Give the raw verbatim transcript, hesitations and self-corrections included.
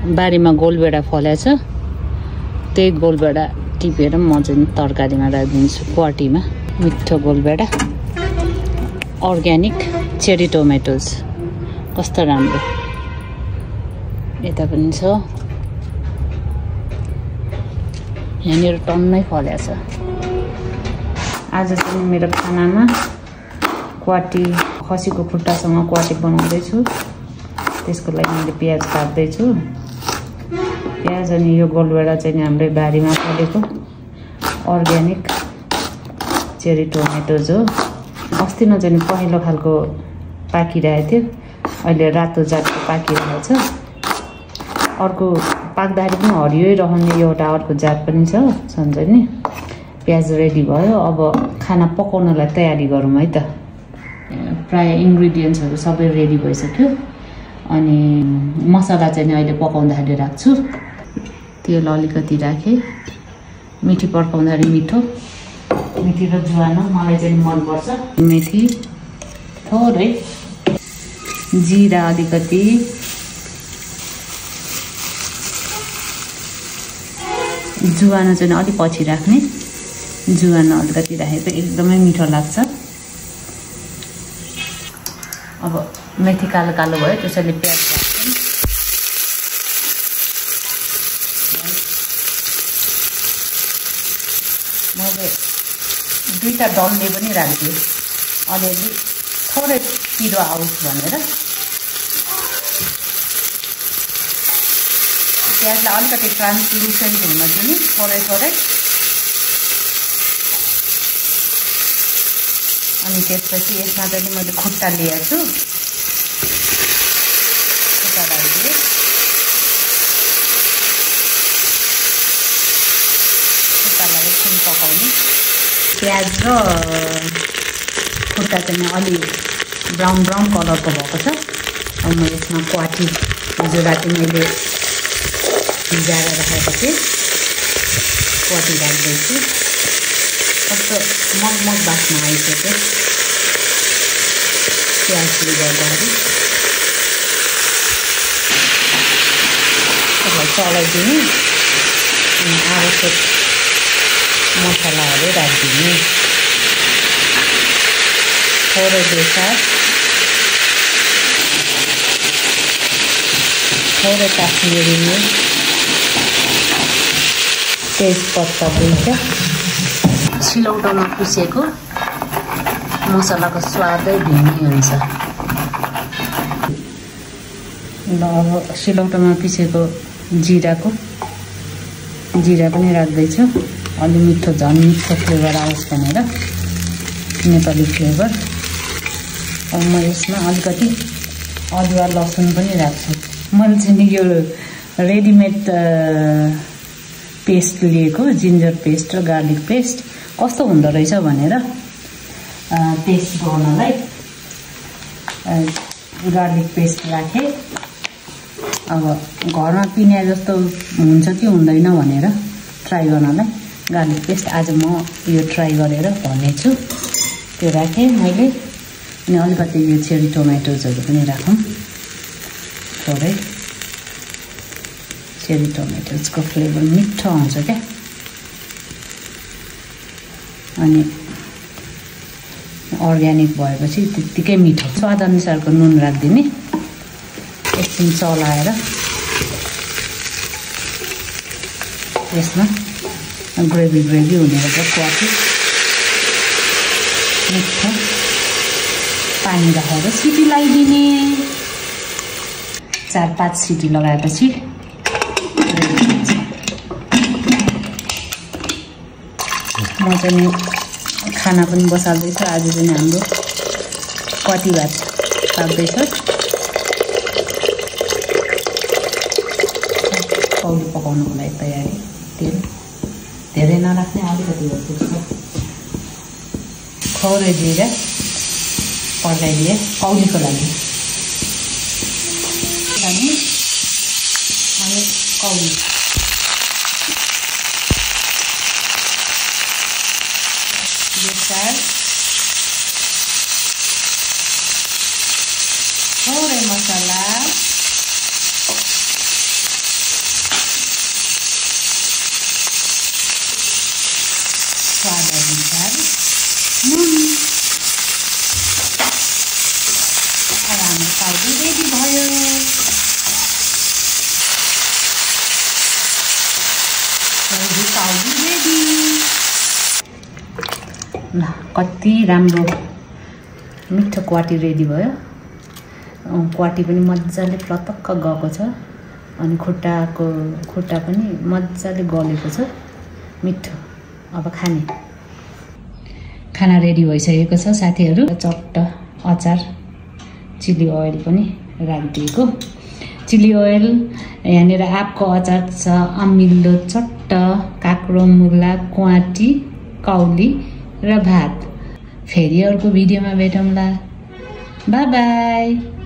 बारीमा गोलभेडा फलेछ त्यही गोलभेडा टिपेर म चाहिँ तरकारीमा राखिदिन्छु क्वाटीमा मिठो गोलभेडा अर्ग्यानिक चेरी टोमेटोज कस्तो राम्रो यता पनि छ यहाँनिर टन्नै फलेछ आज चाहिँ मेरो खानामा क्वाटी खसीको खुट्टासँग क्वाटी बनाउँदैछु त्यसको लागि मैले प्याज काट्दैछु प्याज अनि यो गोलभेडा चाहिँ हाम्रै बारीमा फलेको अर्ग्यानिक चेरी टोमेटोज हो अस्ति न चाहिँ पहिलो खालको पाकिरहेको थियो अहिले रातो जातको पाकिरहेको छ अर्को पाक्दाखेरि पनि हरियै रहने एउटा अर्को जात पनि छ सन्ज नि प्याज रेडी भयो अब खाना पकाउनलाई तयारी गरौँ है त प्राय इन्ग्रेडियन्ट्सहरू सबै रेडी भइसक्यो अनि मसला चाहिँ अहिले पकाउँदाखेरि राख्छु तेल अलिकति राखेँ मेथी पड्काउँदाखेरि मिठो मेथी र ज्वानो मलाई चाहिँ मनपर्छ मेथी थोरै जिरा अलिकति जुवानो चाहिँ अलिक पछि राख्ने जुवानो अलिकति राखेको एकदमै मिठो लाग्छ अब मेथी कालो कालो भयो त्यसैले प्याज राख्छौँ मैले दुईवटा डल्ले पनि राखिदिएँ अलिअलि थोरै पिरो आओस् भनेर प्याजलाई अलिकति ट्रान्सलुसेन्ट हुन दिने थोरै थोरै अनि त्यसपछि यसमा चाहिँ मैले खुट्टा लिएको छु खुट्टा राखिदिएँ खुट्टालाई एकछिन पकाउने प्याज र खुट्टा चाहिँ अलि ब्राउन ब्राउन कलरको भएको छ अब म यसमा क्वाटी हिजो राति मैले भिजाएर राखेको थिएँ क्वाटी राख्दैछु कस्तो मगमग बास्ना आइसक्यो प्याजले गर्दाखेरि चलाइदिने अनि आवश्यक मसलाहरू राखिदिने थोरै बेसार थोरै काश्मिरी मिर्च तेजपत्ता दुईवटा सिलौटोमा पिसेको मसलाको स्वादै भिन्नै हुन्छ ल अब सिलौटोमा पिसेको जिराको जिरा पनि राख्दैछु अलि मिठो झन् मिठो फ्लेभर आओस् भनेर नेपाली फ्लेभर अब म यसमा अलिकति अदुवा लसुन पनि राख्छु मैले चाहिँ यो रेडिमेड पेस्ट लिएको जिन्जर पेस्ट र गार्लिक पेस्ट कस्तो हुँदो रहेछ भनेर पेस्ट गर्नलाई गार्लिक पेस्ट राखेँ अब घरमा पिने जस्तो हुन्छ कि हुँदैन भनेर ट्राई गर्नलाई गार्लिक पेस्ट आज म यो ट्राई गरेर भनेछु त्यो राखेँ मैले अनि अलिकति यो चेरी टोमेटोजहरू पनि राखौँ थोरै चेरी टोमेटोजको फ्लेभर मिठो आउँछ क्या अनि अर्ग्यानिक भएपछि त्यत्तिकै मिठो स्वादअनुसारको नुन राखिदिने एकछिन चलाएर यसमा ग्रेभी ग्रेभी हुने रहेछ क्वाटी मिठो पानी राखेर सिटी लगाइदिने चार पाँच सिटी लगाएपछि म चाहिँ खाना पनि बसाल्दैछु आज चाहिँ हाम्रो क्वाटी भात पाक्दैछ कौली पकाउनुको लागि तयारी तेल धेरै नराख्ने अलिकति पुग्छ थोरै जिरा पड्काइदिए कौलीको लागि अनि कौली बेसार थोरै मसला काउली रेडी। ल कति राम्रो मिठो क्वाटी रेडी भयो। क्वाटी पनि मजाले प्रतक्क गएको छ अनि खुट्टाको खुट्टा पनि मजाले गलेको छ, मिठो। अब खाने खाना रेडी भइसकेको छ साथीहरू। चट्ट अचार चिली ओइल पनि राखिदिएको। चिली ओइल यहाँनिर आँपको अचार छ, अमिलो चट्ट, काँक्रो, मुला, क्वाटी, काउली र भात। फेरि अर्को भिडियोमा भेटौँला। By by.